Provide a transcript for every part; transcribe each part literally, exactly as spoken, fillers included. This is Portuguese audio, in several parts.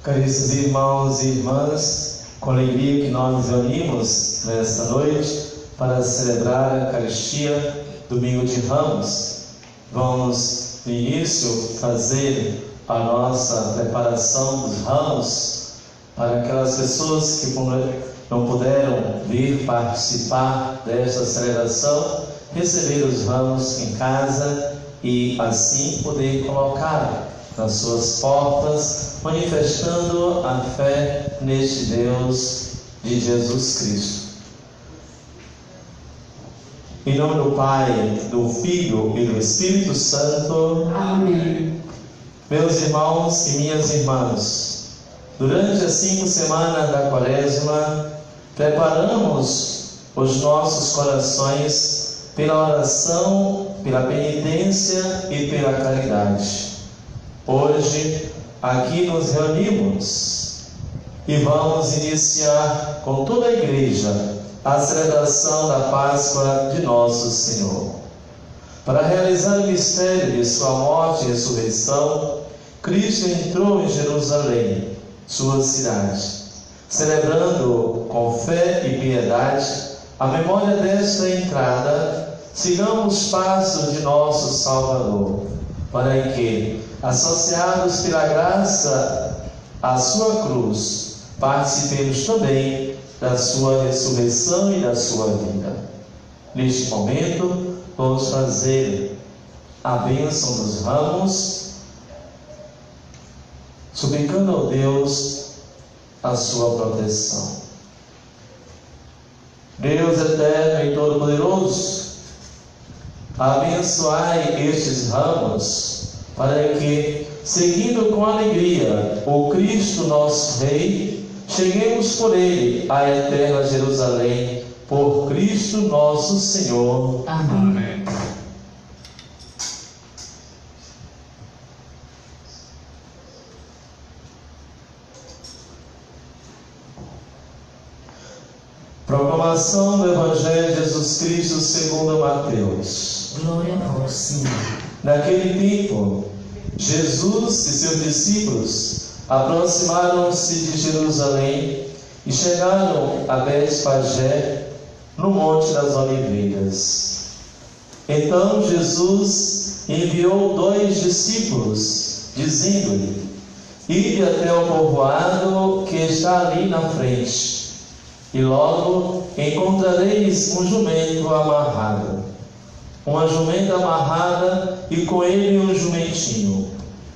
Caríssimos irmãos e irmãs, com alegria que nós nos reunimos nesta noite para celebrar a Eucaristia, Domingo de Ramos. Vamos, no início, fazer a nossa preparação dos ramos para aquelas pessoas que não puderam vir participar desta celebração, receber os ramos em casa e assim poder colocar nas suas portas, manifestando a fé neste Deus de Jesus Cristo. Em nome do Pai, do Filho e do Espírito Santo. Amém. Meus irmãos e minhas irmãs, durante as cinco semanas da Quaresma, preparamos os nossos corações pela oração, pela penitência e pela caridade. Hoje, aqui nos reunimos e vamos iniciar com toda a Igreja a celebração da Páscoa de Nosso Senhor. Para realizar o mistério de sua morte e ressurreição, Cristo entrou em Jerusalém, sua cidade, celebrando com fé e piedade a memória desta entrada. Sigamos os passos de nosso Salvador, para que, associados pela graça à sua cruz, participemos também da sua ressurreição e da sua vida. Neste momento, vamos fazer a bênção dos ramos, suplicando ao Deus a sua proteção. Deus eterno e todo-poderoso, abençoai estes ramos, para que, seguindo com alegria o Cristo nosso Rei, cheguemos por Ele à eterna Jerusalém, por Cristo nosso Senhor. Amém. Proclamação do Evangelho de Jesus Cristo segundo Mateus. Glória a vós, Senhor. Naquele tempo, Jesus e seus discípulos aproximaram-se de Jerusalém e chegaram a Betfagé, no Monte das Oliveiras. Então Jesus enviou dois discípulos, dizendo-lhe: Ide até o povoado que está ali na frente, e logo encontrareis um jumento amarrado, uma jumenta amarrada e com ele um jumentinho.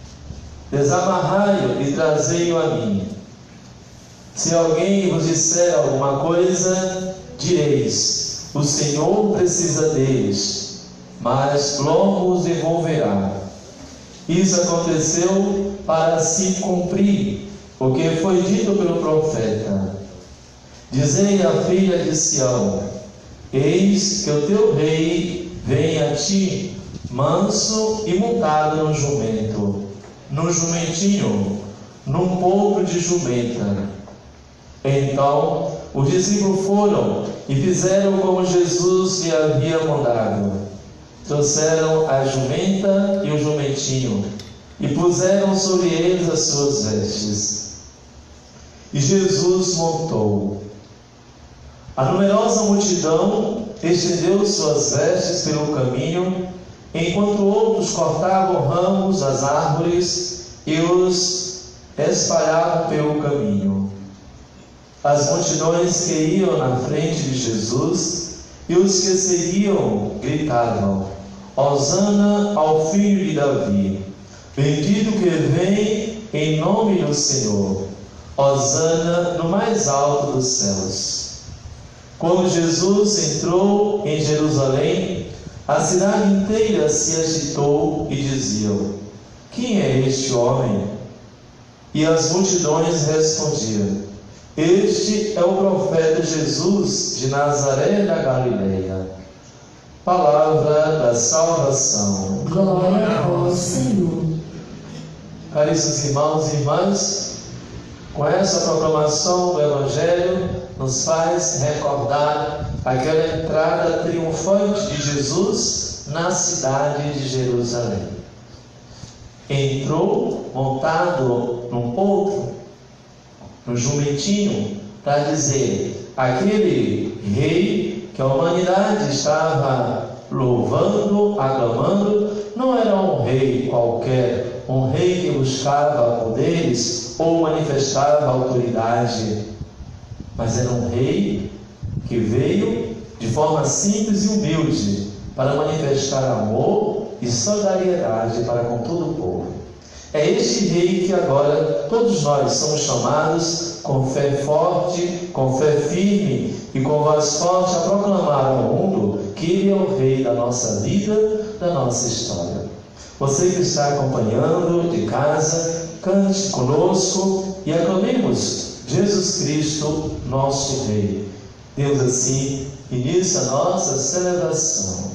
Desamarrai-o e trazei-o a mim. Se alguém vos disser alguma coisa, direis: o Senhor precisa deles, mas logo os devolverá. Isso aconteceu para se cumprir o que foi dito pelo profeta: Dizei à filha de Sião: eis que o teu rei vem a ti, manso e montado no jumento, no jumentinho, num potro de jumenta. Então os discípulos foram e fizeram como Jesus lhe havia mandado. Trouxeram a jumenta e o jumentinho, e puseram sobre eles as suas vestes. E Jesus montou. A numerosa multidão estendeu suas vestes pelo caminho, enquanto outros cortavam ramos das árvores e os espalhavam pelo caminho. As multidões que iam na frente de Jesus e os que seguiam gritavam: Hosana ao filho de Davi, bendito que vem em nome do Senhor, Hosana no mais alto dos céus. Quando Jesus entrou em Jerusalém, a cidade inteira se agitou e diziam: quem é este homem? E as multidões respondiam: este é o profeta Jesus de Nazaré da Galileia. Palavra da salvação. Glória a vós, Senhor. Caríssimos irmãos e irmãs, com essa proclamação do Evangelho, nos faz recordar aquela entrada triunfante de Jesus na cidade de Jerusalém. Entrou montado num potro no jumentinho, para dizer: aquele rei que a humanidade estava louvando, aclamando, não era um rei qualquer, um rei que buscava poderes ou manifestava autoridade, mas era um rei que veio de forma simples e humilde para manifestar amor e solidariedade para com todo o povo. É este rei que agora todos nós somos chamados com fé forte, com fé firme e com voz forte a proclamar ao mundo que Ele é o rei da nossa vida, da nossa história. Você que está acompanhando de casa, cante conosco e aclamemos Jesus Cristo, nosso Rei. Deus assim inicia a nossa celebração.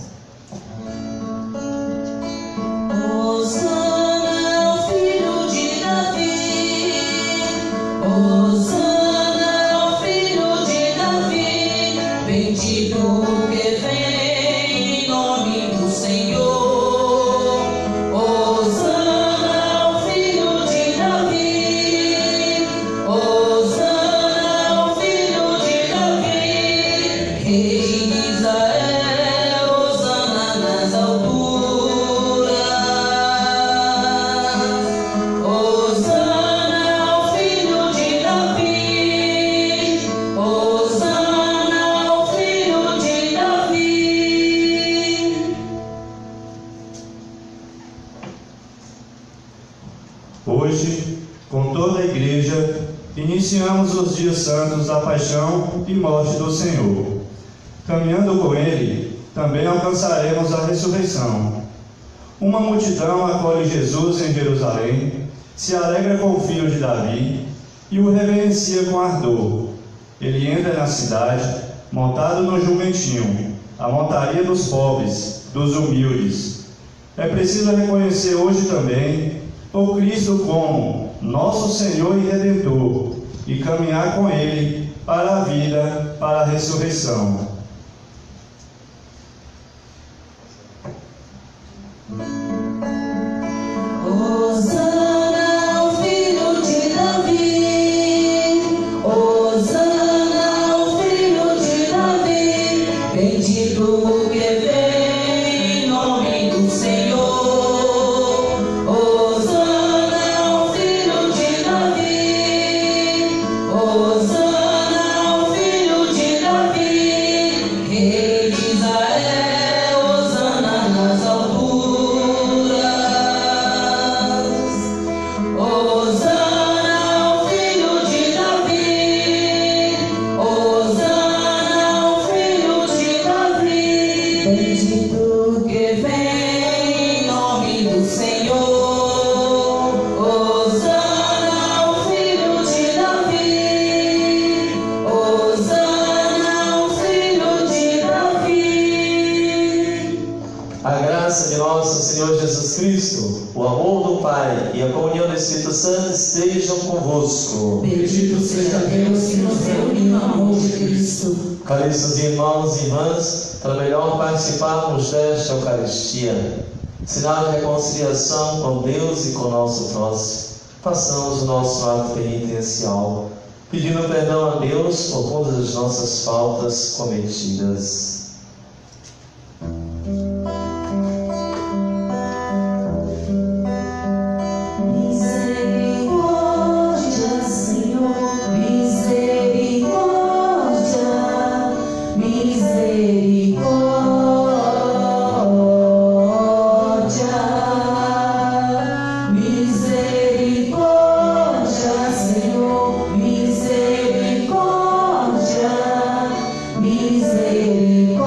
Hoje, com toda a Igreja, iniciamos os dias santos da paixão e morte do Senhor. Caminhando com Ele, também alcançaremos a ressurreição. Uma multidão acolhe Jesus em Jerusalém, se alegra com o filho de Davi e o reverencia com ardor. Ele entra na cidade, montado no jumentinho, a montaria dos pobres, dos humildes. É preciso reconhecer hoje também o Cristo como nosso Senhor e Redentor e caminhar com Ele para a vida, para a ressurreição. Hosana ao filho de Davi, Hosana ao filho de Davi, bendito o que vem em nome do Senhor. Cristo, o amor do Pai e a comunhão do Espírito Santo estejam convosco. Bendito seja Deus que nos reúne no amor de Cristo. Caríssimos irmãos e irmãs, para melhor participarmos desta Eucaristia, sinal de reconciliação com Deus e com o nosso próximo, façamos o nosso ato penitencial, pedindo perdão a Deus por todas as nossas faltas cometidas. Misericórdia, misericórdia.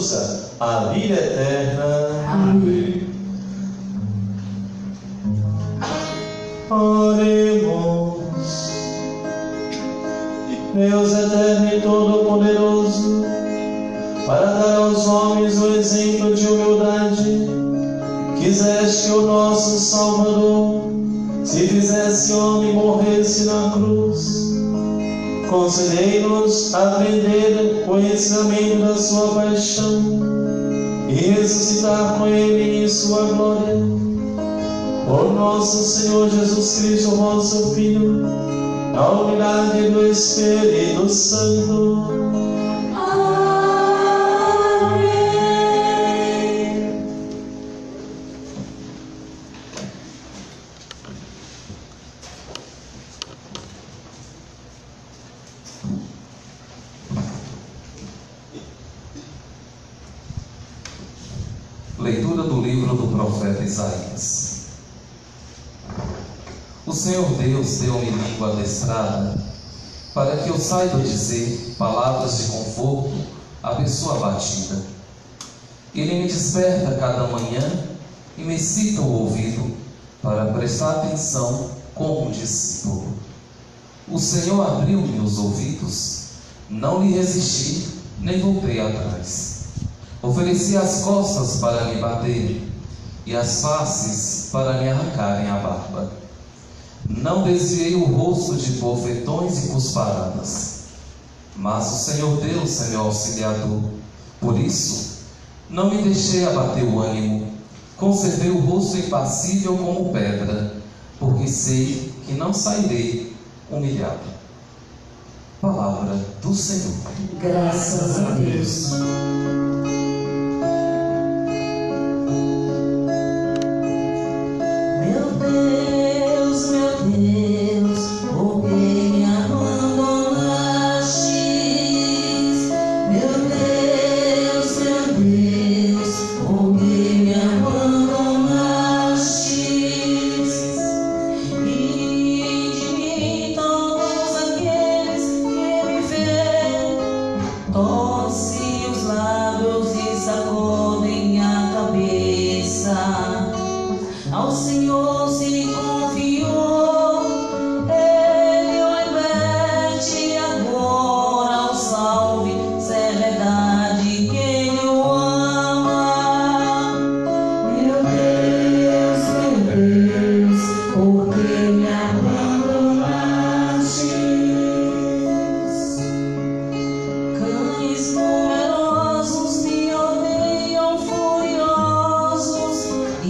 força à vida eterna. Amém. Oremos. Deus eterno e todo-poderoso, para dar aos homens o exemplo de humildade, quiseste que o nosso Salvador se fizesse homem e morresse na cruz. Concedei-nos aprender o ensinamento da sua paixão e ressuscitar com ele em sua glória. Por nosso Senhor Jesus Cristo, vosso Filho, na unidade do Espírito Santo. Amém. Leitura do livro do profeta Isaías. O Senhor Deus deu-me língua adestrada, para que eu saiba dizer palavras de conforto à pessoa abatida. Ele me desperta cada manhã e me excita o ouvido para prestar atenção como um discípulo. O Senhor abriu-me os ouvidos, não lhe resisti, nem voltei atrás. Ofereci as costas para me baterem e as faces para me arrancarem a barba. Não desviei o rosto de bofetões e cusparadas, mas o Senhor Deus é meu auxiliador. Por isso, não me deixei abater o ânimo, conservei o rosto impassível como pedra, porque sei que não sairei humilhado. Palavra do Senhor. Graças a Deus. Meu Deus, meu Deus, por que me abandonastes? Meu Deus, meu Deus, por que me abandonastes? E de mim todos aqueles que me veem, torce os lábios e sacodem a cabeça. Ao Senhor se confiou, Ele o liberte agora, o salve, se é verdade que Ele o ama. Meu Deus, meu Deus, por que me abandonastes? Cães numerosos me odeiam furiosos, e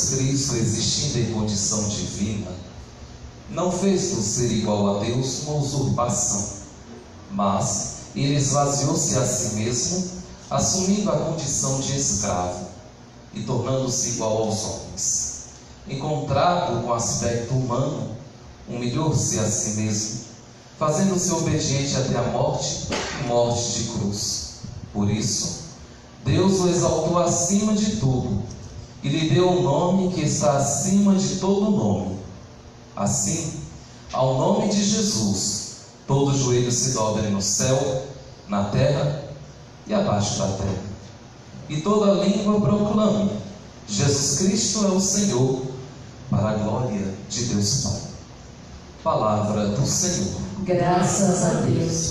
Jesus Cristo, existindo em condição divina, não fez do ser igual a Deus uma usurpação, mas ele esvaziou-se a si mesmo, assumindo a condição de escravo e tornando-se igual aos homens. Encontrado com aspecto humano, humilhou-se a si mesmo, fazendo-se obediente até a morte e morte de cruz. Por isso, Deus o exaltou acima de tudo e lhe deu um nome que está acima de todo nome. Assim, ao nome de Jesus, todo joelho se dobre no céu, na terra e abaixo da terra, e toda língua proclame: Jesus Cristo é o Senhor, para a glória de Deus Pai. Palavra do Senhor. Graças a Deus.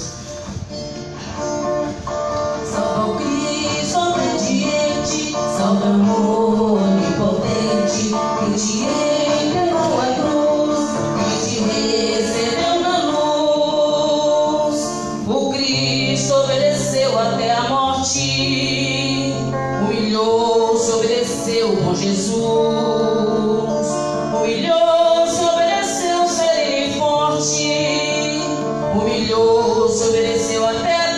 Salva o Cristo obediente, salva o amor onipotente, que te entregou a cruz, que te recebeu na luz. O Cristo obedeceu até a morte, humilhou-se, obedeceu com Jesus. Humilhou-se, obedeceu, sereno e forte. Humilhou-se, obedeceu até a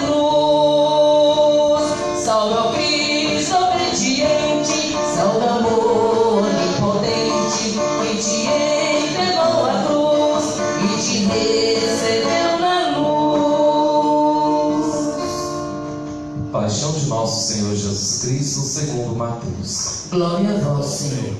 cruz. Salva o Cristo obediente, salva o amor onipotente, que te entregou a cruz e te recebeu na luz. Paixão de nosso Senhor Jesus Cristo segundo Mateus. Glória a vós, Senhor.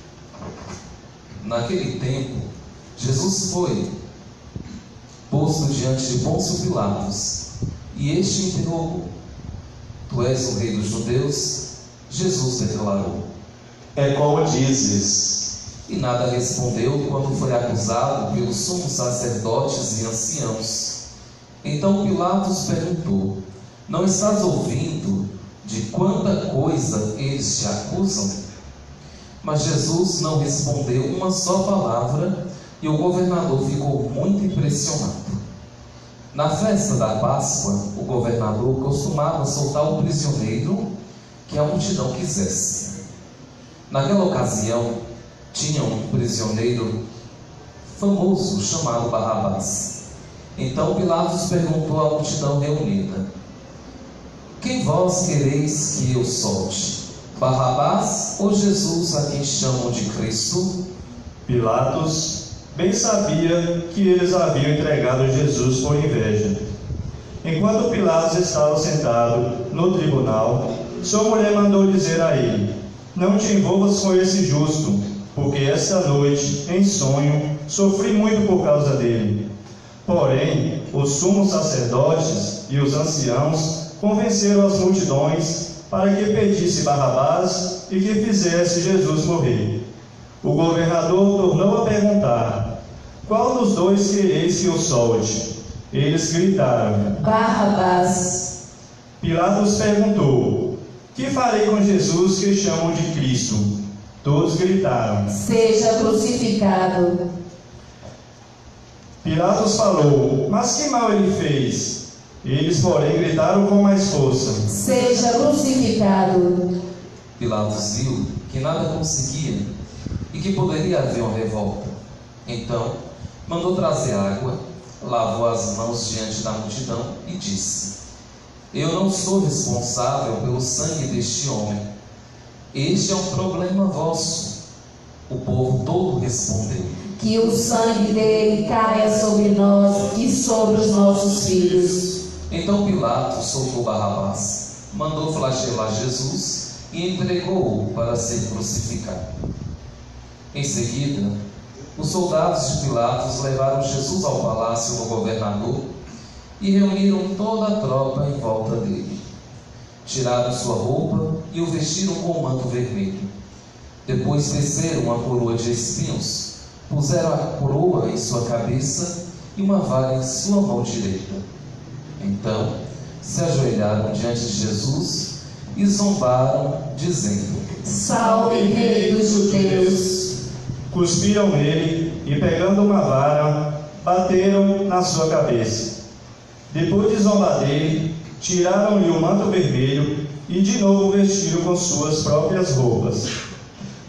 Naquele tempo, Jesus foi posto diante de Pôncio Pilatos, e este interrogou: Tu és o rei dos judeus? Jesus declarou: É como dizes. E nada respondeu quando foi acusado pelos sumos sacerdotes e anciãos. Então Pilatos perguntou: Não estás ouvindo de quanta coisa eles te acusam? Mas Jesus não respondeu uma só palavra, e o governador ficou muito impressionado. Na festa da Páscoa, o governador costumava soltar o prisioneiro que a multidão quisesse. Naquela ocasião, tinha um prisioneiro famoso chamado Barrabás. Então Pilatos perguntou à multidão reunida: Quem vós quereis que eu solte? Barrabás ou Jesus, a quem chamam de Cristo? Pilatos bem sabia que eles haviam entregado Jesus por inveja. Enquanto Pilatos estava sentado no tribunal, sua mulher mandou dizer a ele: Não te envolvas com esse justo, porque esta noite, em sonho, sofri muito por causa dele. Porém, os sumos sacerdotes e os anciãos convenceram as multidões para que pedisse Barrabás e que fizesse Jesus morrer. O governador tornou a perguntar: Qual dos dois quereis que eu solte? Eles gritaram: Barrabás. Pilatos perguntou: Que farei com Jesus que chamam de Cristo? Todos gritaram: Seja crucificado. Pilatos falou: Mas que mal ele fez? Eles, porém, gritaram com mais força: Seja crucificado. Pilatos viu que nada conseguia e que poderia haver uma revolta. Então, mandou trazer água, lavou as mãos diante da multidão e disse: Eu não sou responsável pelo sangue deste homem. Este é um problema vosso. O povo todo respondeu: Que o sangue dele caia sobre nós e sobre os nossos filhos. Então Pilatos soltou Barrabás, mandou flagelar Jesus e entregou-o para ser crucificado. Em seguida, os soldados de Pilatos levaram Jesus ao palácio do governador e reuniram toda a tropa em volta dele. Tiraram sua roupa e o vestiram com um manto vermelho. Depois teceram uma coroa de espinhos, puseram a coroa em sua cabeça e uma vara em sua mão direita. Então se ajoelharam diante de Jesus e zombaram, dizendo: Salve, Rei dos Judeus! Cuspiram nele e, pegando uma vara, bateram na sua cabeça. Depois de zombar dele, tiraram-lhe o manto vermelho e de novo vestiram com suas próprias roupas.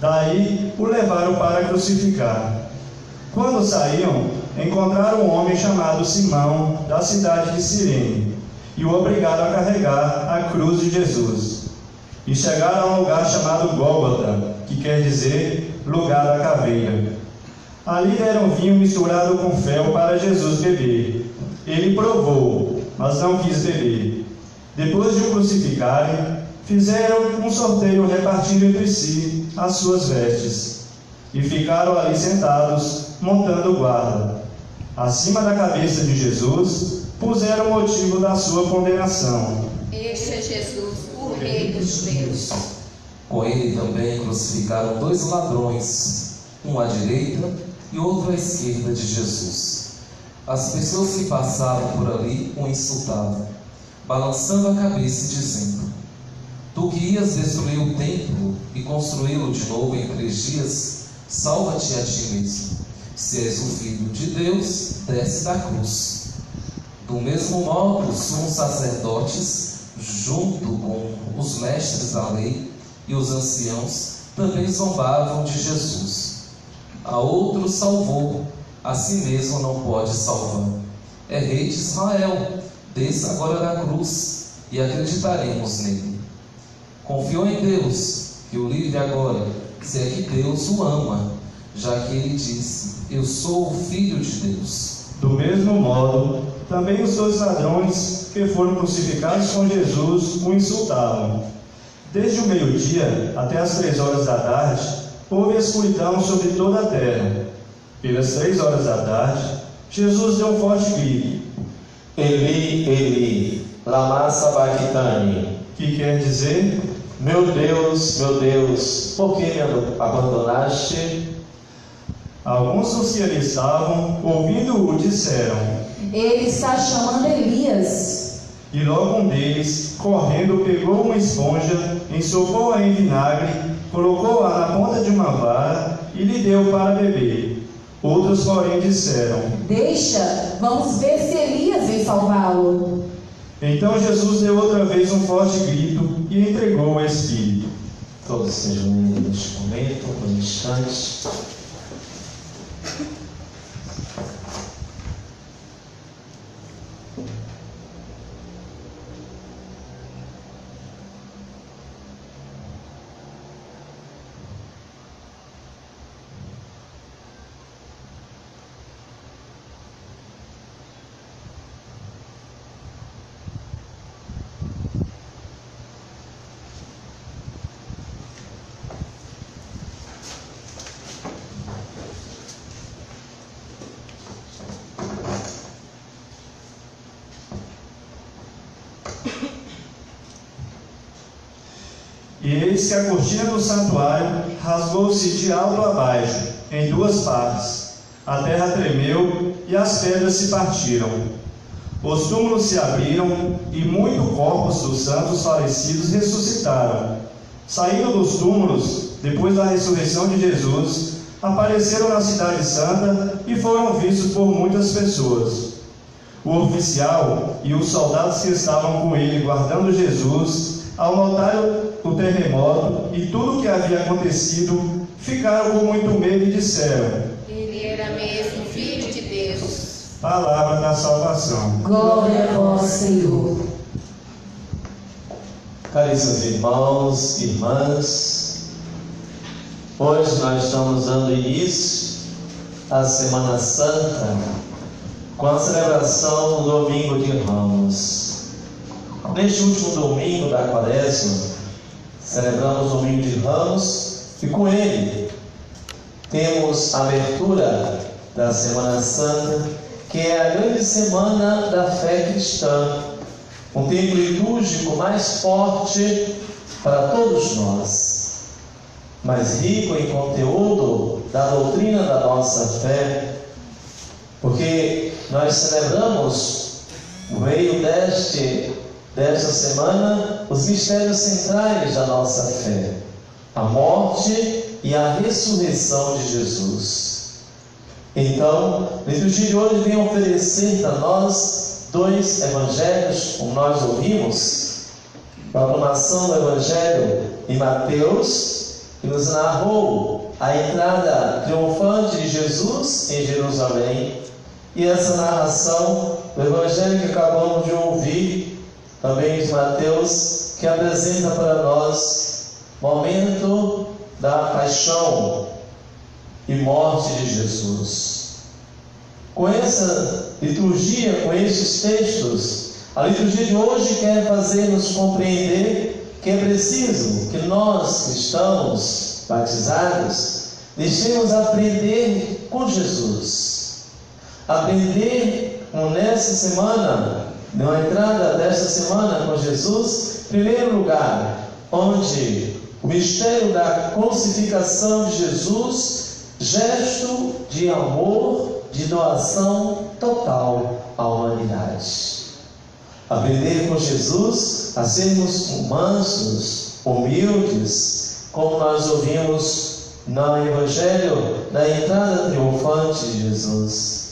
Daí o levaram para crucificar. Quando saíam, encontraram um homem chamado Simão, da cidade de Cirene, e o obrigaram a carregar a cruz de Jesus. E chegaram a um lugar chamado Gólgota, que quer dizer lugar da caveira. Ali deram vinho misturado com fel para Jesus beber. Ele provou, mas não quis beber. Depois de o crucificarem, fizeram um sorteio repartindo entre si as suas vestes. E ficaram ali sentados, montando guarda. Acima da cabeça de Jesus, puseram o motivo da sua condenação. Este é Jesus, o Rei dos Judeus. Com ele também crucificaram dois ladrões, um à direita e outro à esquerda de Jesus. As pessoas que passavam por ali o insultavam, balançando a cabeça e dizendo: Tu que ias destruir o templo e construí-lo de novo em três dias, salva-te a ti mesmo. Se és o Filho de Deus, desce da cruz. Do mesmo modo, os sumos sacerdotes, junto com os mestres da lei e os anciãos, também zombavam de Jesus. A outro salvou, a si mesmo não pode salvar. É Rei de Israel, desça agora da cruz e acreditaremos nele. Confiou em Deus, que o livre agora, se é que Deus o ama, já que ele disse: Eu sou o Filho de Deus. Do mesmo modo, também os dois ladrões que foram crucificados com Jesus o insultavam. Desde o meio-dia até as três horas da tarde, houve escuridão sobre toda a terra. Pelas três horas da tarde, Jesus deu um forte grito: Eli, Eli, lama sabachthani, que quer dizer: Meu Deus, meu Deus, por que me abandonaste? Alguns dos que ali estavam, ouvindo-o, disseram: Ele está chamando Elias. E logo um deles, correndo, pegou uma esponja, ensopou-a em vinagre, colocou-a na ponta de uma vara e lhe deu para beber. Outros, porém, disseram: Deixa, vamos ver se Elias vem salvá-lo. Então Jesus deu outra vez um forte grito e entregou o Espírito. Todos sejam unidos neste momento, por um instante. E eis que a cortina do santuário rasgou-se de alto a baixo, em duas partes. A terra tremeu e as pedras se partiram. Os túmulos se abriram e muitos corpos dos santos falecidos ressuscitaram. Saindo dos túmulos, depois da ressurreição de Jesus, apareceram na cidade santa e foram vistos por muitas pessoas. O oficial e os soldados que estavam com ele guardando Jesus, ao notar o terremoto e tudo o que havia acontecido, ficaram com muito medo e disseram: Ele era mesmo Filho de Deus. Palavra da salvação. Glória a vós, Senhor. Caríssimos irmãos e irmãs, hoje nós estamos dando início à Semana Santa com a celebração do Domingo de Ramos. Neste último domingo da Quaresma, celebramos o Domingo de Ramos e com ele temos a abertura da Semana Santa, que é a grande semana da fé cristã, um tempo litúrgico mais forte para todos nós, mais rico em conteúdo da doutrina da nossa fé, porque nós celebramos, no meio deste, desta semana, os mistérios centrais da nossa fé, a morte e a ressurreição de Jesus. Então, a liturgia de hoje vem oferecer para nós dois evangelhos, como nós ouvimos, a proclamação do evangelho em Mateus, que nos narrou a entrada triunfante de Jesus em Jerusalém. E essa narração do Evangelho que acabamos de ouvir, também de Mateus, que apresenta para nós o momento da paixão e morte de Jesus. Com essa liturgia, com estes textos, a liturgia de hoje quer fazer-nos compreender que é preciso que nós, cristãos batizados, deixemos aprender com Jesus. Aprender com nessa semana, na entrada desta semana com Jesus, em primeiro lugar, onde o mistério da crucificação de Jesus, gesto de amor, de doação total à humanidade. Aprender com Jesus a sermos mansos, humildes, como nós ouvimos no Evangelho da entrada triunfante de Jesus.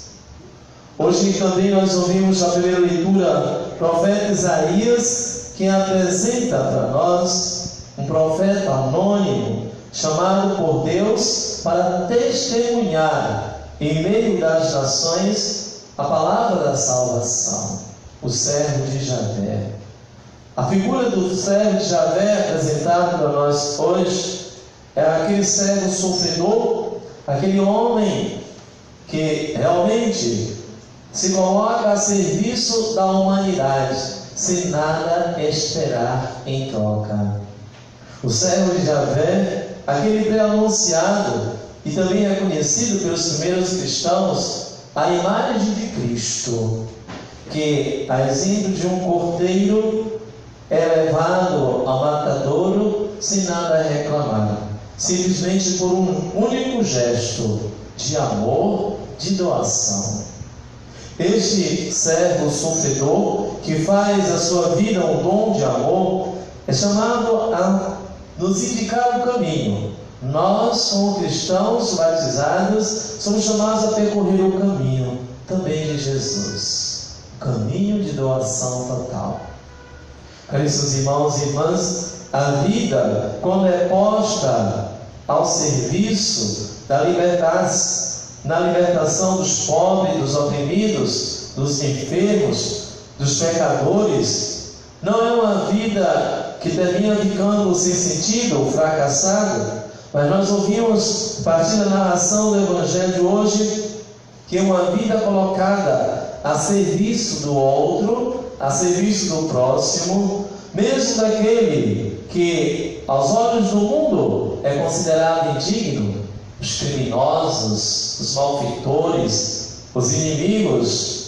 Hoje também nós ouvimos na primeira leitura o profeta Isaías, que apresenta para nós um profeta anônimo, chamado por Deus para testemunhar em meio das nações a palavra da salvação, o servo de Javé. A figura do servo de Javé apresentado para nós hoje é aquele servo sofredor, aquele homem que realmente se coloca a serviço da humanidade, sem nada esperar em troca. O servo de Javé, aquele pré-anunciado e também é conhecido pelos primeiros cristãos, a imagem de Cristo, que, a exemplo de um cordeiro, é levado ao matadouro sem nada reclamar, simplesmente por um único gesto de amor, de doação. Este servo sofredor, que faz a sua vida um dom de amor, é chamado a nos indicar o caminho. Nós, como cristãos batizados, somos chamados a percorrer o caminho também de Jesus, o caminho de doação total. Caríssimos irmãos e irmãs, a vida, quando é posta ao serviço da liberdade, na libertação dos pobres, dos oprimidos, dos enfermos, dos pecadores, não é uma vida que termina ficando sem sentido ou fracassada, mas nós ouvimos, a partir da narração do Evangelho de hoje, que é uma vida colocada a serviço do outro, a serviço do próximo, mesmo daquele que, aos olhos do mundo, é considerado indigno, os criminosos, os malfeitores, os inimigos,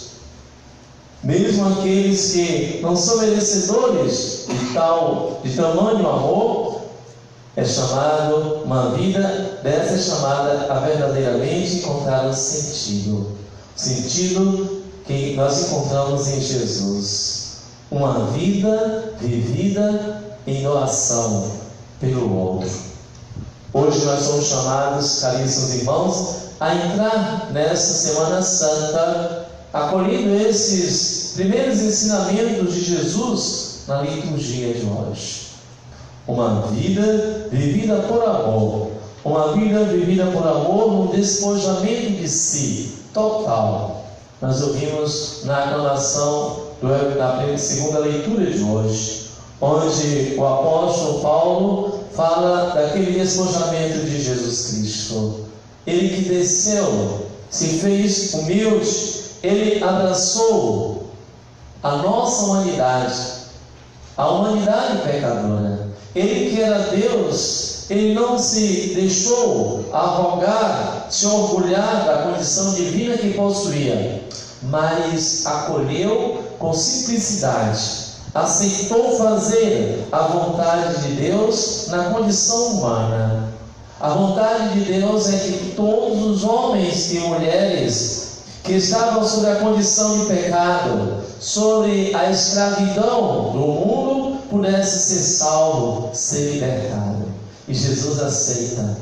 mesmo aqueles que não são merecedores de tal, de tamanho amor, é chamado, uma vida dessa é chamada a verdadeiramente encontrar o sentido, o sentido que nós encontramos em Jesus, uma vida vivida em doação pelo outro. Hoje nós somos chamados, caríssimos irmãos, a entrar nessa Semana Santa, acolhendo esses primeiros ensinamentos de Jesus na liturgia de hoje. Uma vida vivida por amor, uma vida vivida por amor no despojamento de si, total. Nós ouvimos na aclamação da segunda leitura de hoje, onde o apóstolo Paulo fala daquele despojamento de Jesus Cristo. Ele que desceu, se fez humilde, ele abraçou a nossa humanidade, a humanidade pecadora. Ele que era Deus, ele não se deixou arrogar, se orgulhar da condição divina que possuía, mas acolheu com simplicidade, aceitou fazer a vontade de Deus na condição humana. A vontade de Deus é que todos os homens e mulheres que estavam sob a condição de pecado, sobre a escravidão do mundo, pudessem ser salvos, ser libertados. E Jesus aceita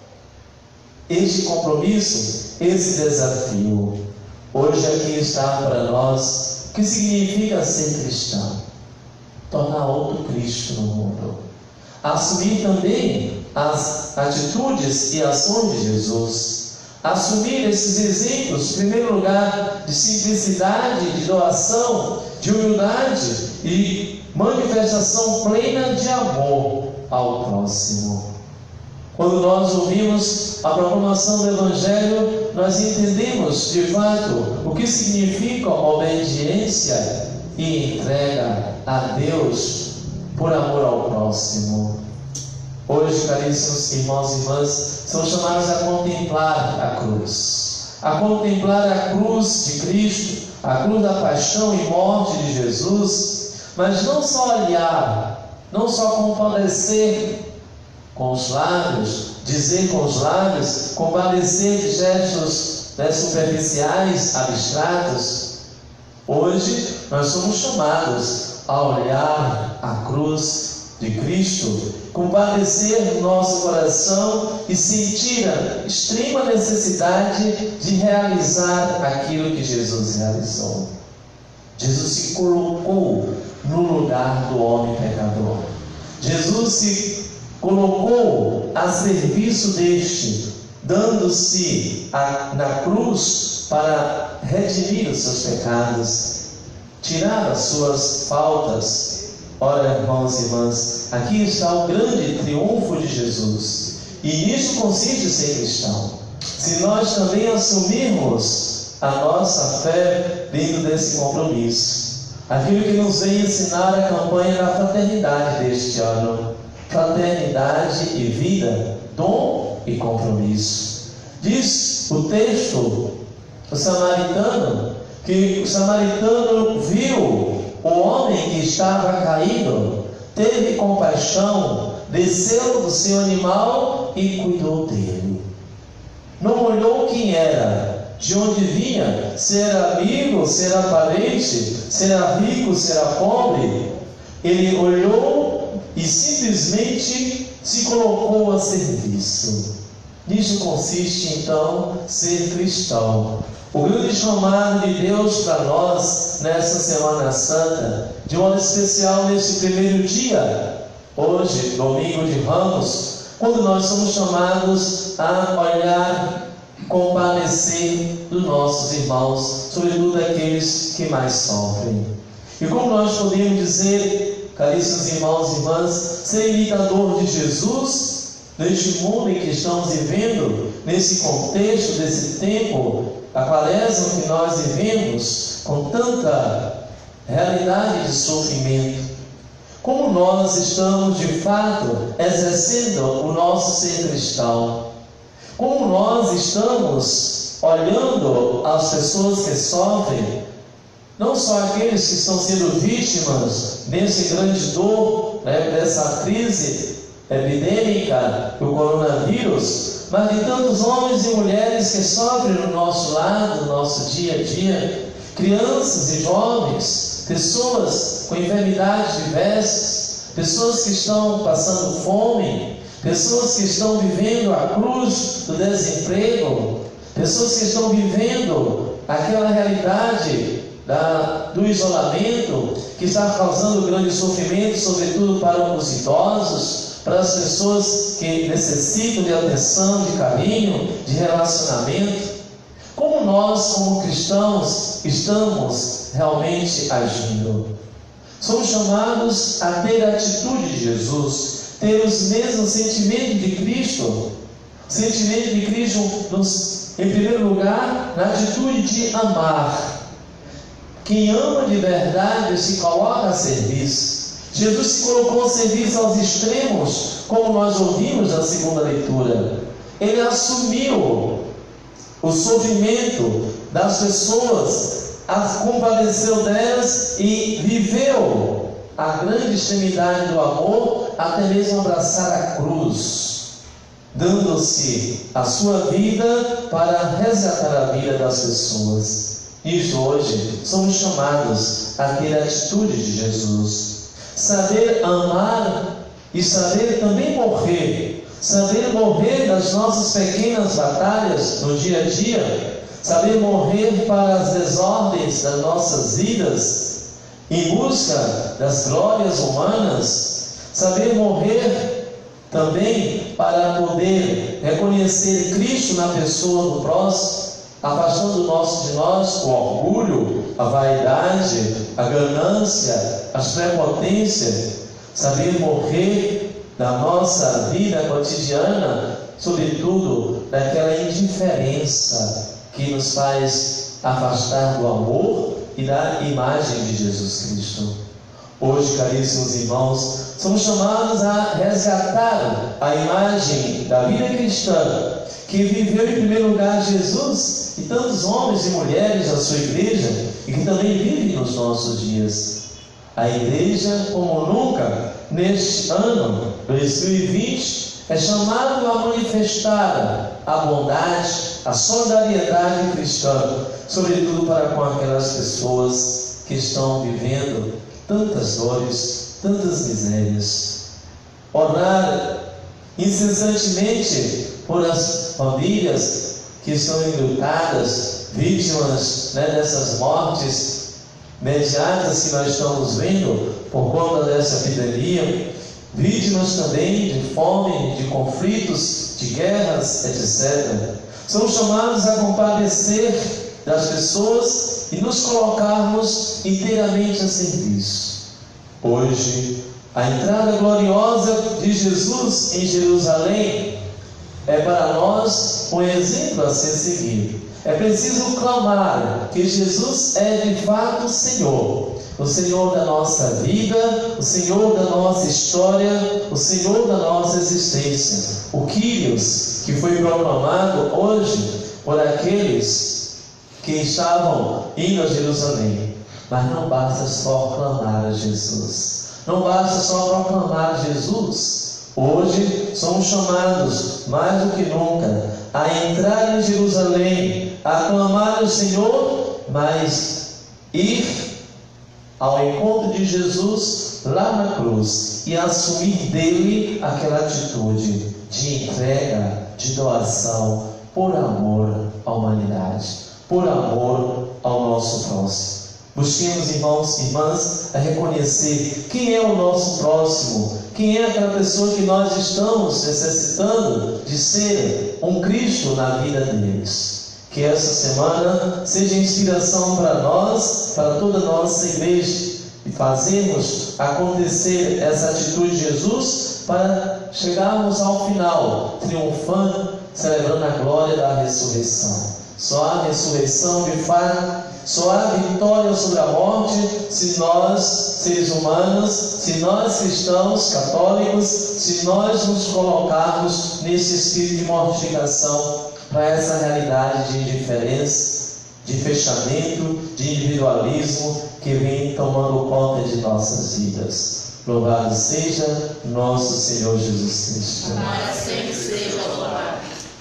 este compromisso, esse desafio. Hoje aqui está para nós o que significa ser cristão. Tornar outro Cristo no mundo. Assumir também as atitudes e ações de Jesus. Assumir esses exemplos, em primeiro lugar, de simplicidade, de doação, de humildade e manifestação plena de amor ao próximo. Quando nós ouvimos a proclamação do Evangelho, nós entendemos de fato o que significa obediência e entrega a Deus por amor ao próximo. Hoje, caríssimos irmãos e irmãs, somos chamados a contemplar a cruz, a contemplar a cruz de Cristo, a cruz da paixão e morte de Jesus, mas não só olhar, não só compadecer com os lábios, dizer com os lábios, compadecer de gestos, né, superficiais, abstratos. Hoje nós somos chamados a olhar a cruz de Cristo, compadecer nosso coração e sentir a extrema necessidade de realizar aquilo que Jesus realizou. Jesus se colocou no lugar do homem pecador. Jesus se colocou a serviço deste, dando-se na cruz para redimir os seus pecados, tirar as suas faltas. Ora, irmãos e irmãs, aqui está o grande triunfo de Jesus, e nisso consiste ser cristão. Se nós também assumirmos a nossa fé dentro desse compromisso, aquilo que nos vem ensinar a campanha da fraternidade deste ano: fraternidade e vida, dom e compromisso. Diz o texto, o samaritano, que o samaritano viu o homem que estava caído, teve compaixão, desceu do seu animal e cuidou dele. Não olhou quem era, de onde vinha, se era amigo, se era parente, se era rico, se era pobre. Ele olhou e simplesmente se colocou a serviço. Nisso consiste então ser cristão. O grande chamado de Deus para nós nessa Semana Santa, de modo especial nesse primeiro dia, hoje, domingo de Ramos, quando nós somos chamados a olhar, compadecer dos nossos irmãos, sobretudo aqueles que mais sofrem. E como nós podemos dizer, caríssimos irmãos e irmãs, ser imitador de Jesus neste mundo em que estamos vivendo, nesse contexto, desse tempo, a quaresma que nós vivemos com tanta realidade de sofrimento. Como nós estamos de fato exercendo o nosso ser cristão? Como nós estamos olhando as pessoas que sofrem, não só aqueles que estão sendo vítimas desse grande dor, né, dessa crise epidêmica do coronavírus, mas de tantos homens e mulheres que sofrem no nosso lado, no nosso dia a dia, crianças e jovens, pessoas com enfermidades diversas, pessoas que estão passando fome, pessoas que estão vivendo a cruz do desemprego, pessoas que estão vivendo aquela realidade da, do isolamento que está causando grande sofrimento, sobretudo para os idosos, para as pessoas que necessitam de atenção, de carinho, de relacionamento. Como nós, como cristãos, estamos realmente agindo? Somos chamados a ter a atitude de Jesus, ter os mesmos sentimentos de Cristo. O sentimento de Cristo, nos, em primeiro lugar, na atitude de amar. Quem ama de verdade se coloca a serviço. Jesus se colocou a serviço aos extremos, como nós ouvimos na segunda leitura. Ele assumiu o sofrimento das pessoas, compadeceu delas e viveu a grande extremidade do amor, até mesmo abraçar a cruz, dando-se a sua vida para resgatar a vida das pessoas. Isto hoje somos chamados a ter a atitude de Jesus. Saber amar e saber também morrer. Saber morrer nas nossas pequenas batalhas no dia a dia. Saber morrer para as desordens das nossas vidas, em busca das glórias humanas. Saber morrer também para poder reconhecer Cristo na pessoa do próximo, afastando nosso de nós o orgulho, a vaidade, a ganância, as prepotências, saber morrer da nossa vida cotidiana, sobretudo daquela indiferença que nos faz afastar do amor e da imagem de Jesus Cristo. Hoje, caríssimos irmãos, somos chamados a resgatar a imagem da vida cristã, que viveu em primeiro lugar Jesus e tantos homens e mulheres da sua igreja, e que também vivem nos nossos dias. A igreja, como nunca, neste ano dois mil e vinte, é chamada a manifestar a bondade, a solidariedade cristã, sobretudo para com aquelas pessoas que estão vivendo tantas dores, tantas misérias. Orar incessantemente por as famílias que estão enlutadas, vítimas, né, dessas mortes imediatas que nós estamos vendo por conta dessa epidemia, vítimas também de fome, de conflitos, de guerras, etcétera. Somos chamados a compadecer das pessoas e nos colocarmos inteiramente a serviço. Hoje, a entrada gloriosa de Jesus em Jerusalém é para nós um exemplo a ser seguido. É preciso clamar que Jesus é de fato o Senhor, o Senhor da nossa vida, o Senhor da nossa história, o Senhor da nossa existência. O Kyrios, que foi proclamado hoje por aqueles que estavam indo a Jerusalém. Mas não basta só clamar a Jesus, não basta só proclamar Jesus. Hoje somos chamados, mais do que nunca, a entrar em Jerusalém, a clamar ao Senhor, mas ir ao encontro de Jesus lá na cruz e assumir dele aquela atitude de entrega, de doação, por amor à humanidade, por amor ao nosso próximo. Busquemos, irmãos e irmãs, a reconhecer quem é o nosso próximo, quem é aquela pessoa que nós estamos necessitando de ser um Cristo na vida deles. Que essa semana seja inspiração para nós, para toda a nossa igreja, e fazermos acontecer essa atitude de Jesus para chegarmos ao final, triunfando, celebrando a glória da ressurreição. Só há ressurreição de fato, só há vitória sobre a morte se nós, seres humanos, se nós cristãos, católicos, se nós nos colocarmos nesse espírito de mortificação para essa realidade de indiferença, de fechamento, de individualismo que vem tomando conta de nossas vidas. Louvado seja nosso Senhor Jesus Cristo. Para sempre seja louvado.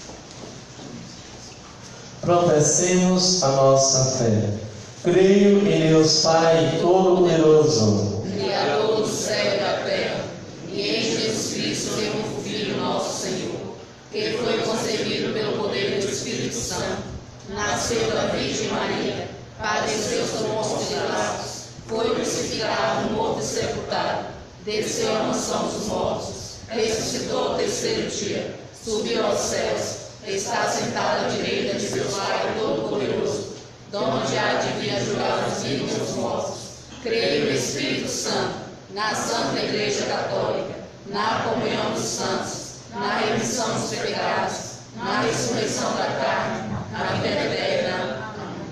Professemos a nossa fé. Creio em Deus Pai Todo-Poderoso, Criador do céu e da terra, e em Jesus Cristo, seu Filho, nosso Senhor, que foi concebido pelo poder do Espírito Santo, nasceu da Virgem Maria, padeceu sob Pôncio Pilatos, foi crucificado, morto e sepultado, desceu à mansão dos mortos, ressuscitou ao terceiro dia, subiu aos céus, está sentado à direita de Deus Pai Todo-Poderoso, donde há de vir a julgar os vivos e os mortos. Creio no Espírito Santo, na Santa Igreja Católica, na comunhão dos santos, na remissão dos pecados, na ressurreição da carne, na vida eterna.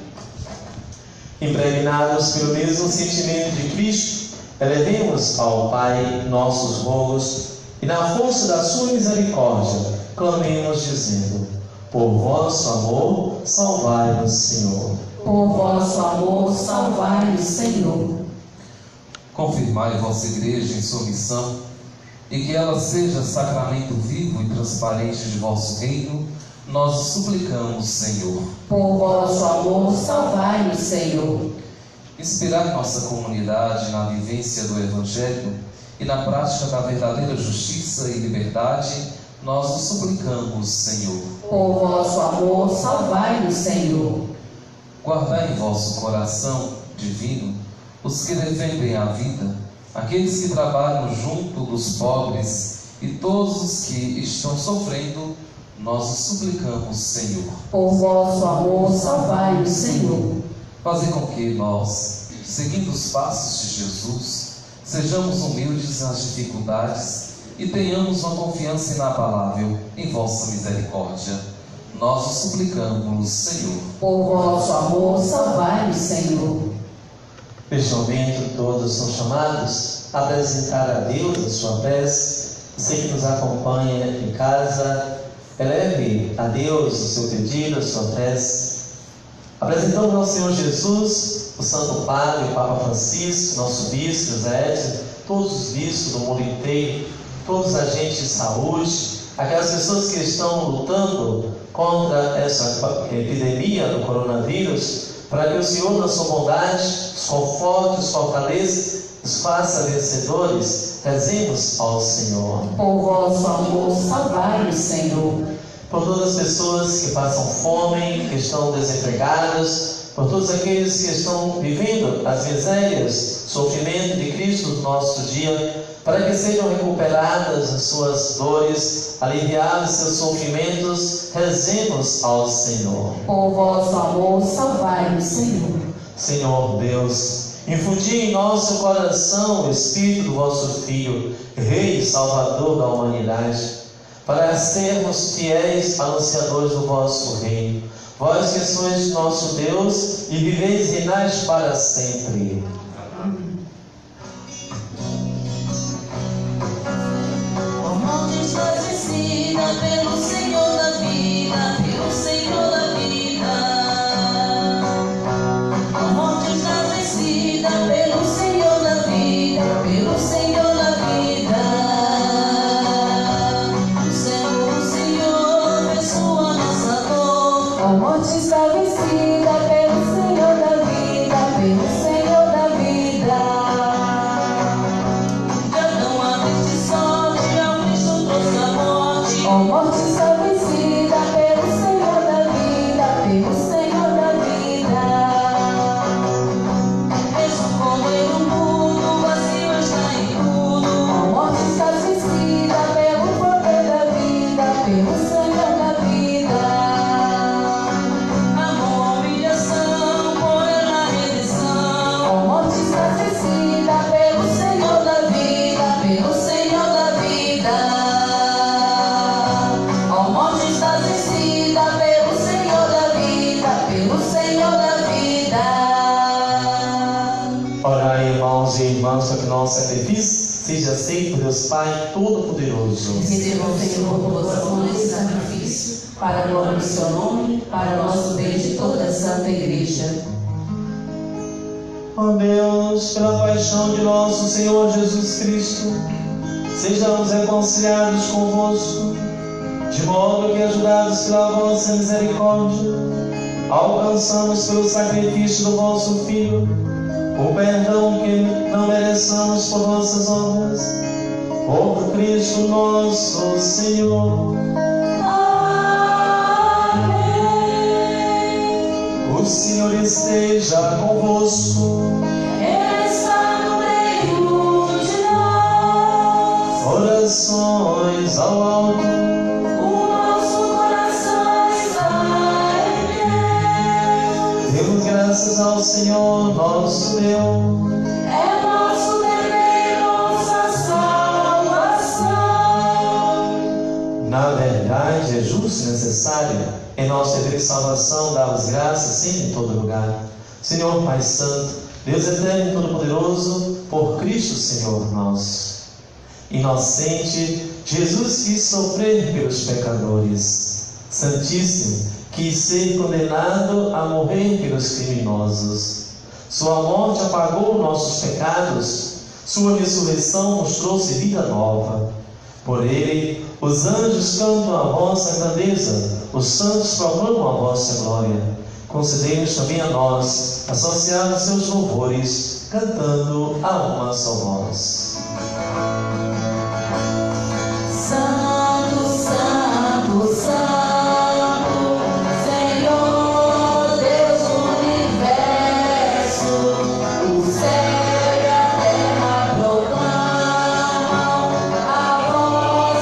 Impregnados pelo mesmo sentimento de Cristo, elevemos ao Pai nossos rogos e, na força da sua misericórdia, clamemos dizendo: por vosso amor, salvai-nos, Senhor. Por vosso amor, salvai-nos, Senhor. Confirmai vossa igreja em sua missão, e que ela seja sacramento vivo e transparente de vosso reino, nós suplicamos, Senhor. Por vosso amor, salvai-nos, Senhor. Inspirai nossa comunidade na vivência do Evangelho e na prática da verdadeira justiça e liberdade, nós os suplicamos, Senhor. Por vosso amor, salvai-nos, Senhor. Guardai em vosso coração divino os que defendem a vida, aqueles que trabalham junto dos pobres e todos os que estão sofrendo, nós os suplicamos, Senhor. Por vosso amor, salvai-nos, Senhor. Fazer com que nós, seguindo os passos de Jesus, sejamos humildes nas dificuldades e tenhamos uma confiança inabalável em vossa misericórdia. Nós os suplicamos, Senhor. Por vosso amor, salvai-nos, Senhor. Neste momento, todos são chamados a apresentar a Deus a sua prece. Você que nos acompanha em casa, eleve a Deus o seu pedido, a sua prece. Apresentamos ao Senhor Jesus, o Santo Padre, o Papa Francisco, nosso bispo, José Edson, todos os bispos do mundo inteiro, todos os agentes de saúde, aquelas pessoas que estão lutando contra essa epidemia do coronavírus, para que o Senhor, na sua bondade, os conforte, os fortaleça, os faça vencedores. Rezemos ao Senhor. Por vosso amor, salvai-nos, Senhor. Por todas as pessoas que passam fome, que estão desempregadas, por todos aqueles que estão vivendo as misérias, sofrimento de Cristo no nosso dia, para que sejam recuperadas as suas dores, aliviados seus sofrimentos, rezemos ao Senhor. Por vosso amor, salvai-nos, Senhor. Senhor Deus, infundi em nosso coração o Espírito do vosso Filho, Rei e Salvador da humanidade, para sermos fiéis anunciadores do vosso reino. Vós que sois nosso Deus e viveis e reinais para sempre. Ó morte estás vencida pelo Senhor da vida, pelo Senhor da vida. Ó morte estás vencida pelo Senhor da vida, pelo Senhor da vida. O Senhor, o Senhor, abençoa nossa dor. A morte está vencida pelo Senhor da vida, pelo Senhor da vida. Já não há triste sorte, ao Cristo trouxe a morte. A morte está vencida pelo Senhor da vida, pelo Senhor da vida. És o Cordeiro mudo, vazio está em tudo. A morte está vencida pelo poder da vida, pelo Senhor da vida. Amor, humilhação, por ela a redenção. A morte está vencida pelo Senhor da vida, pelo Senhor da vida. A morte está vencida pelo Senhor da vida, pelo Senhor da vida. Orai, irmãos e irmãs, para que nosso sacrifício seja aceito por Deus Pai Todo-Poderoso. Receba o Senhor por vossas mãos esse sacrifício, para a glória do seu nome, para o nosso bem de toda a Santa Igreja. Ó Deus, pela paixão de nosso Senhor Jesus Cristo, sejamos reconciliados convosco, de modo que, ajudados pela vossa misericórdia, alcançamos pelo sacrifício do vosso Filho o perdão que não mereçamos por nossas obras. Por Cristo nosso Senhor. Amém. O Senhor esteja convosco. Ele está no meio de nós. Orações ao alto. O nosso coração está em Deus. Demos graças ao Senhor nosso Deus. É nosso dever e nossa salvação. Na verdade, é justo e necessário, em nosso dever de salvação, dar-vos graças sempre em todo lugar. Senhor Pai Santo, Deus eterno e todo-poderoso, por Cristo Senhor nosso. Inocente, Jesus quis sofrer pelos pecadores. Santíssimo, quis ser condenado a morrer pelos criminosos. Sua morte apagou nossos pecados, sua ressurreição nos trouxe vida nova. Por ele, os anjos cantam a vossa grandeza, os santos proclamam a vossa glória. Concedei-nos também a nós, associar os seus louvores, cantando a uma só voz. Santo, Santo, Santo, Senhor Deus do universo, o céu e a terra proclamam a voz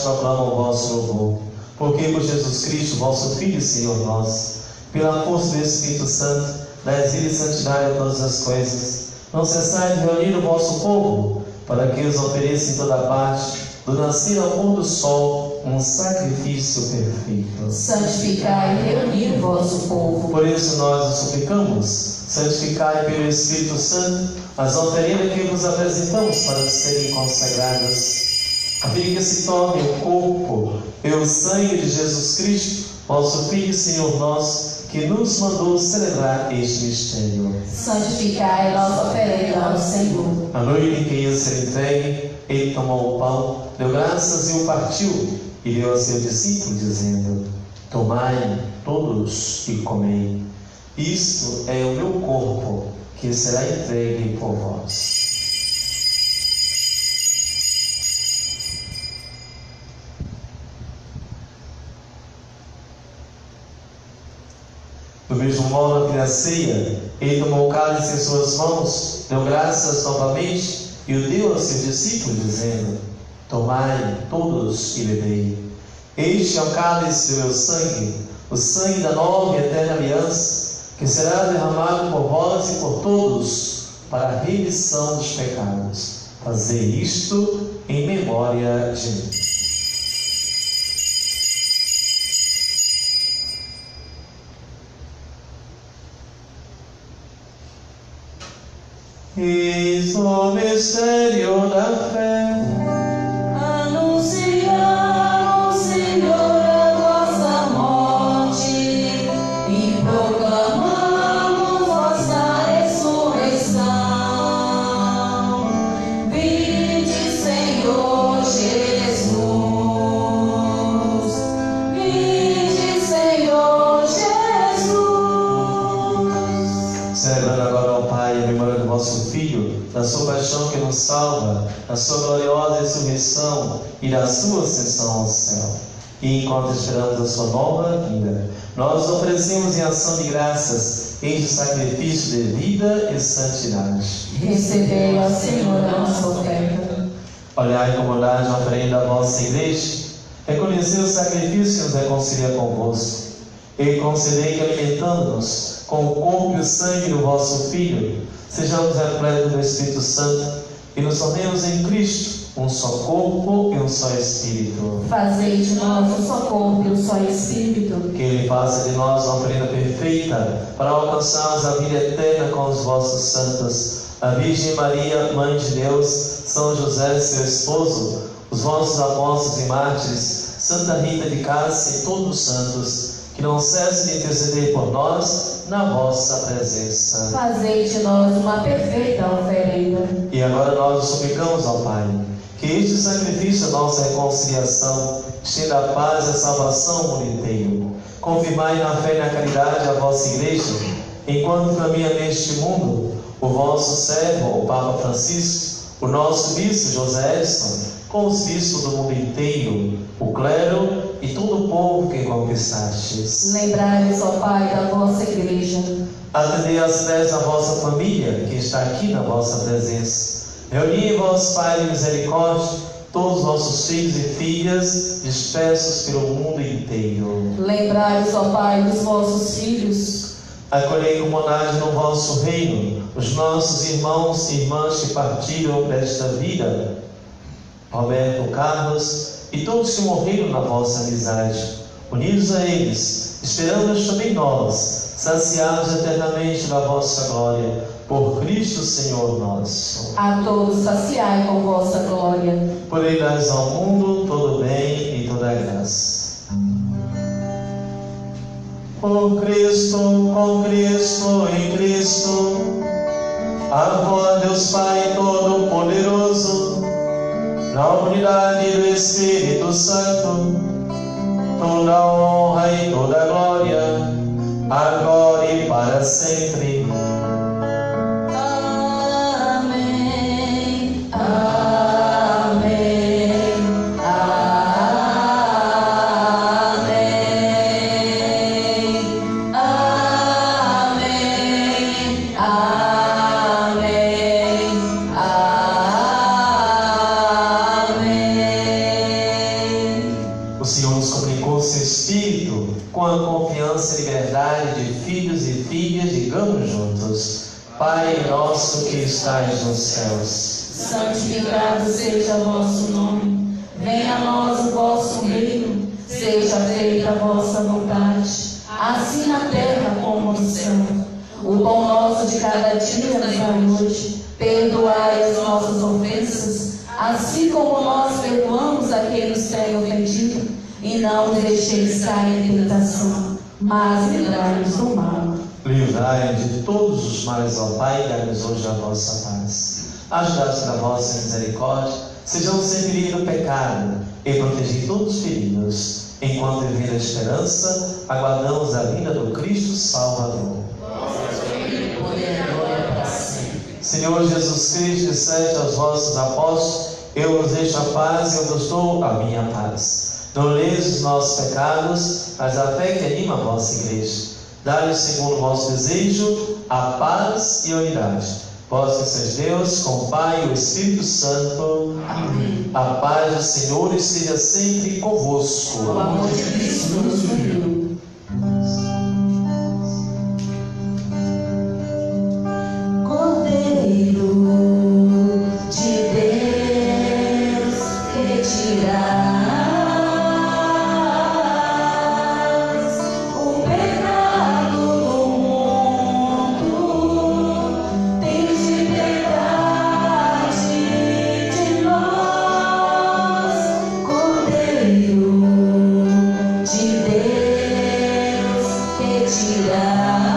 proclamam o vosso louvor. Porque por Jesus Cristo, vosso Filho e Senhor nosso, pela força do Espírito Santo, dais vida e santidade a todas as coisas, não cessai de reunir o vosso povo, para que os ofereça em toda parte, do nascer ao pôr do sol, um sacrifício perfeito. Santificai e reuni o vosso povo. Por isso nós os suplicamos, santificai pelo Espírito Santo as oferendas que vos apresentamos para serem consagradas, a fim que se torne o corpo e o sangue de Jesus Cristo, vosso Filho e Senhor nosso, que nos mandou celebrar este mistério. Santificai a nossa oferenda ao Senhor. A noite em que ia ser entregue, ele tomou o pão, deu graças e o partiu, e deu a seu discípulo, dizendo: tomai todos e comei. Isto é o meu corpo, que será entregue por vós. Do mesmo modo que na ceia, ele tomou o cálice em suas mãos, deu graças novamente e o deu aos seus discípulos, dizendo: tomai todos e bebei. Este é o cálice do meu sangue, o sangue da nova e eterna aliança, que será derramado por vós e por todos, para a remissão dos pecados. Fazei isto em memória de mim. Eis o mistério da fé. Anunciamos, Senhor, a vossa morte e proclamamos vossa ressurreição. Vinde, Senhor Jesus. Vinde, Senhor Jesus. Celebrando agora ao Pai a memória do vosso Filho, da sua paixão que nos salva, da sua gloriosa ressurreição e da sua ascensão ao céu. E enquanto esperamos a sua nova vinda, nós oferecemos em ação de graças este sacrifício de vida e santidade. Recebei, ó Senhor, a nossa oferta. Olhai com bondade a oferenda da vossa igreja, reconhecei o sacrifício que nos reconcilia convosco, e concedei que, alimentando-nos com o corpo e o sangue do vosso Filho, sejamos repletos do Espírito Santo e nos tornemos em Cristo um só corpo e um só Espírito. Fazei de nós um só corpo e um só Espírito. Que Ele faça de nós uma oferenda perfeita para alcançarmos a vida eterna com os vossos santos, a Virgem Maria, Mãe de Deus, São José, seu esposo, os vossos apóstolos e mártires, Santa Rita de Cássia e todos os santos, que não cesse de interceder por nós na vossa presença. Fazei de nós uma perfeita oferenda. E agora nós suplicamos ao Pai, que este sacrifício da nossa reconciliação estenda a paz e a salvação ao mundo inteiro. Confirmai na fé e na caridade a vossa Igreja, enquanto caminha neste mundo o vosso servo, o Papa Francisco, o nosso bispo José Edson, com os bispos do mundo inteiro, o clero e todo o povo que conquistastes. Lembrai-vos, ó Pai, da vossa Igreja. Atendei às preces da vossa família, que está aqui na vossa presença. Reuni em vós, Pai de misericórdia, todos os vossos filhos e filhas, dispersos pelo mundo inteiro. Lembrai-vos, ó Pai, dos vossos filhos. Acolhei com bondade no vosso reino os nossos irmãos e irmãs que partiram desta vida, Roberto, Carlos e todos que morreram na vossa amizade. Unidos a eles, esperamos também nós, saciados eternamente da vossa glória, por Cristo Senhor nosso. A todos saciai com vossa glória. Por ele dais ao mundo todo bem e toda graça. Por Cristo, com Cristo, em Cristo, a Deus Pai Todo-Poderoso, na unidade do Espírito Santo, toda honra e toda glória, agora e para sempre. Amém. Amém. Amém. Amém. Amém. Amém. vosso Espírito, com a confiança e liberdade de filhos e filhas, digamos juntos: Pai nosso que estais nos céus, santificado seja o vosso nome. Venha a nós o vosso reino. Seja feita a vossa vontade, assim na terra como no céu. O pão nosso de cada dia nos dai hoje. Perdoai as nossas ofensas, assim como nós perdoamos a quem nos tem ofendido. E não nos deixeis cair em tentação, mas livrai-nos do mal. Livrai-nos de todos os males, ó Pai, e dai-nos hoje a vossa paz. Ajudados pela vossa misericórdia, sejamos sempre livres do pecado e protegei todos os feridos, enquanto vivendo a esperança, aguardamos a vinda do Cristo Salvador. Senhor Jesus Cristo, disseste aos vossos apóstolos: eu vos deixo a paz, eu vos dou a minha paz. Não leis os nossos pecados, mas a fé que anima a vossa igreja. Dai-lhe, segundo o vosso desejo, a paz e a unidade. Vós que sois Deus, com o Pai e o Espírito Santo. Amém. A paz do Senhor esteja sempre convosco. O amor de Cristo nos uniu. Cordeiro de Deus, que tiras o pecado do mundo, tens de piedade de nós. Cordeiro de Deus, que tiras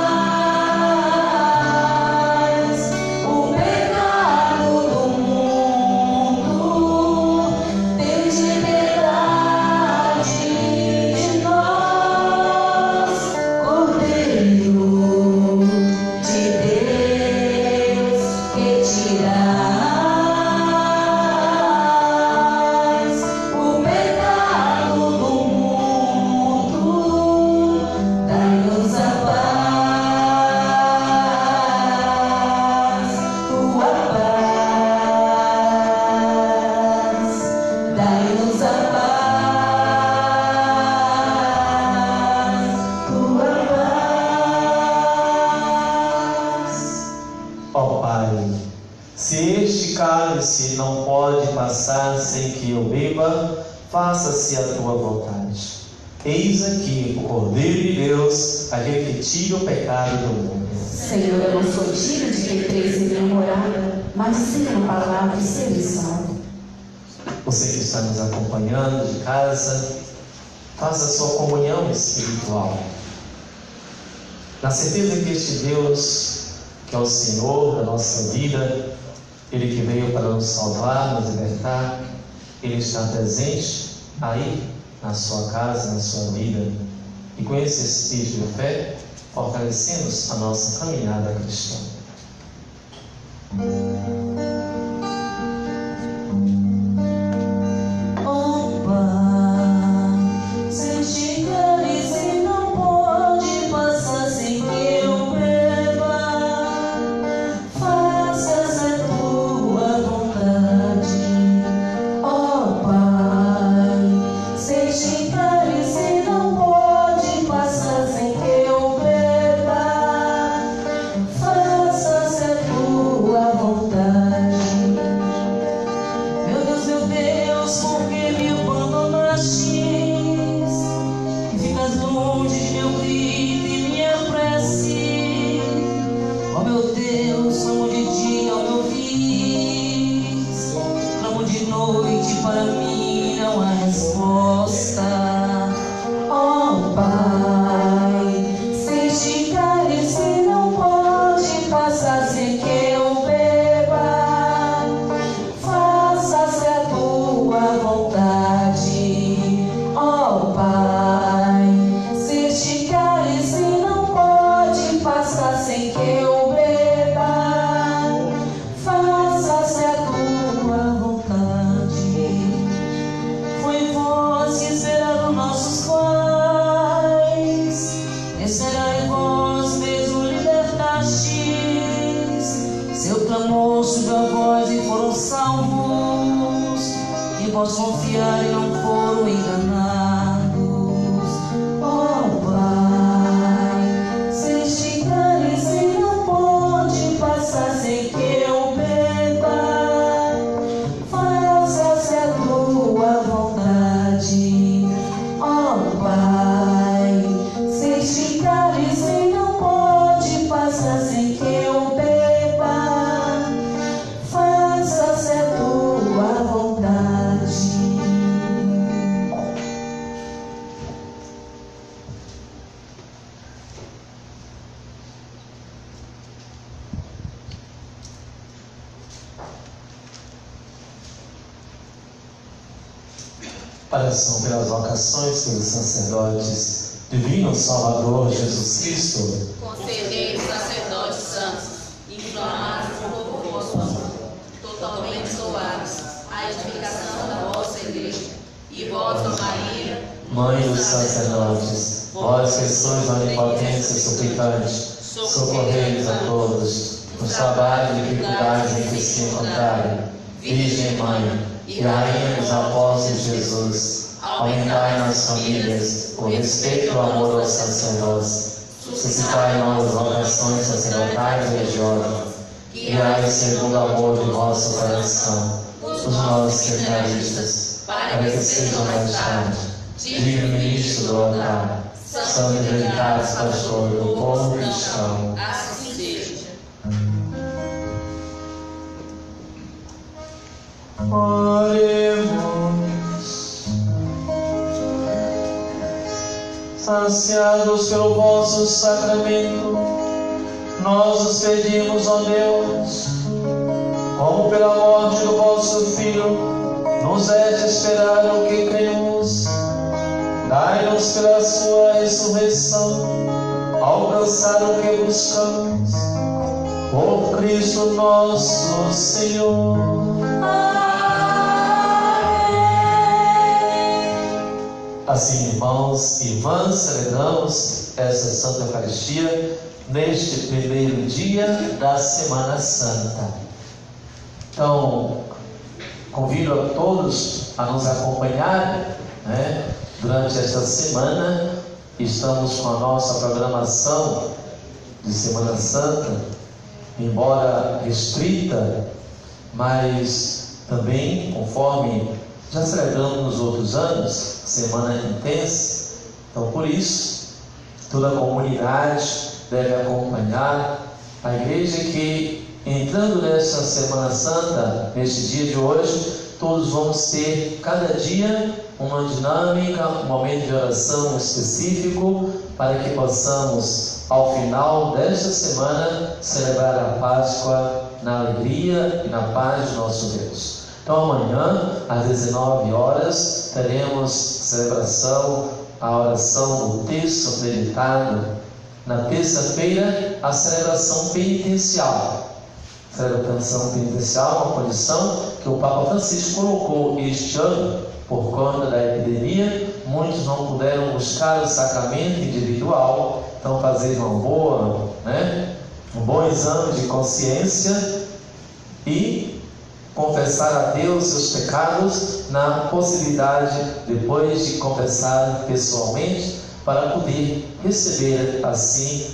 cálice não pode passar sem que eu beba, faça-se a tua vontade. Eis aqui o Cordeiro de Deus, aquele que tira o pecado do mundo. Senhor, eu não sou digno de que entreis em minha morada, mas dize uma palavra e serei salvo. Você que está nos acompanhando de casa, faça a sua comunhão espiritual, na certeza que este Deus, que é o Senhor da nossa vida, Ele que veio para nos salvar, nos libertar, Ele está presente aí na sua casa, na sua vida, e com esse espírito de fé fortalecemos a nossa caminhada cristã. Vontade. Oração pelas vocações, pelos sacerdotes, Divino Salvador Jesus Cristo. Concedei sacerdotes santos, inflamados por vosso amor, totalmente doados à edificação da vossa igreja. E vós, ó Maria, Mãe dos sacerdotes, vós que sois onipotência suplicante, socorrei-nos a todos, nos trabalhos e dificuldades em que se encontrarem. Virgem Mãe e Rainha dos Apóstolos de Jesus, aumentai nas famílias o respeito e o amor aos sacerdotes, suscitai novas vocações sacerdotais e religiosas, guiai segundo o amor de vosso coração os nossos seminaristas, para que sejam mais tarde digno ministro do altar, são dedicados pastor do povo cristão. assim seja. Oremos. Saciados pelo vosso sacramento, nós os pedimos, ó Deus, como pela morte do vosso Filho nos é de esperar o que cremos, dai-nos pela sua ressurreição alcançar o que buscamos, por Cristo nosso Senhor. Assim, irmãos e irmãs, celebramos esta Santa Eucaristia neste primeiro dia da Semana Santa. Então, convido a todos a nos acompanhar, né, durante esta semana. Estamos com a nossa programação de Semana Santa, embora restrita, mas também, conforme já celebramos nos outros anos, semana intensa. Então, por isso, toda a comunidade deve acompanhar a igreja, que, entrando nesta Semana Santa, neste dia de hoje, todos vamos ter cada dia uma dinâmica, um momento de oração específico, para que possamos, ao final desta semana, celebrar a Páscoa na alegria e na paz de nosso Deus. Então, amanhã, às dezenove horas, teremos celebração, a oração do texto meditado. Na terça-feira, a celebração penitencial. A celebração penitencial é uma condição que o Papa Francisco colocou este ano, por conta da epidemia. Muitos não puderam buscar o sacramento individual, então fazer uma boa, né, um bom exame de consciência e confessar a Deus seus pecados, na possibilidade, depois de confessar pessoalmente, para poder receber assim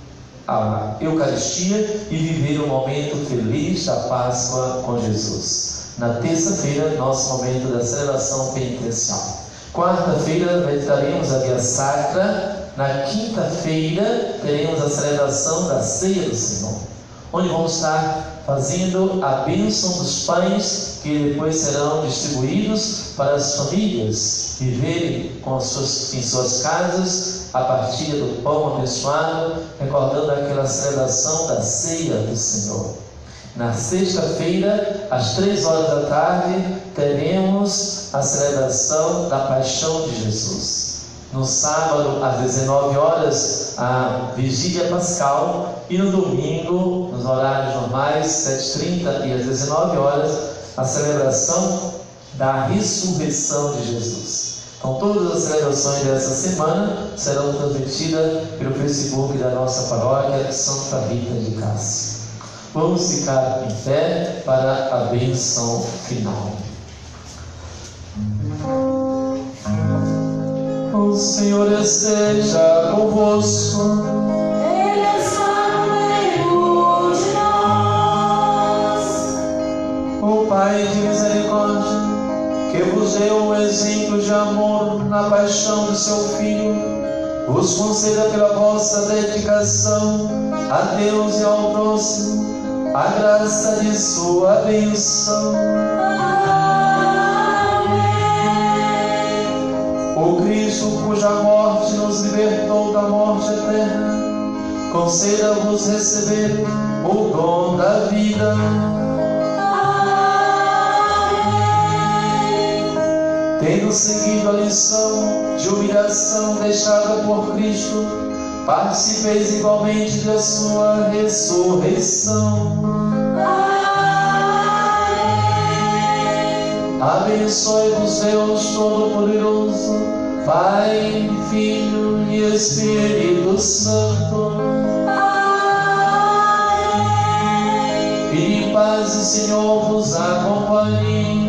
a Eucaristia e viver um momento feliz da Páscoa com Jesus. Na terça-feira, nosso momento da celebração penitencial. Quarta-feira, meditaremos a Via Sacra. Na quinta-feira, teremos a celebração da Ceia do Senhor, onde vamos estar fazendo a bênção dos pães, que depois serão distribuídos para as famílias viverem com as suas, em suas casas, a partir do pão abençoado, recordando aquela celebração da Ceia do Senhor. Na sexta-feira, às três horas da tarde, teremos a celebração da Paixão de Jesus. No sábado, às dezenove horas, a Vigília Pascal. E no domingo, nos horários normais, sete e trinta e às dezenove horas, a celebração da Ressurreição de Jesus. Então, todas as celebrações dessa semana serão transmitidas pelo Facebook da nossa paróquia Santa Rita de Cássia. Vamos ficar em pé para a bênção final. O Senhor esteja convosco. Ele está no meio de nós. O Pai de misericórdia, que vos deu um exemplo de amor na paixão do seu Filho, vos conceda pela vossa dedicação a Deus e ao próximo a graça de sua bênção. O Cristo, cuja morte nos libertou da morte eterna, conceda-vos receber o dom da vida. tendo seguido a lição de humilhação deixada por Cristo, participeis igualmente da sua ressurreição. Abençoe-vos Deus Todo-Poderoso, Pai, Filho e Espírito Santo. E de paz o Senhor vos acompanhe.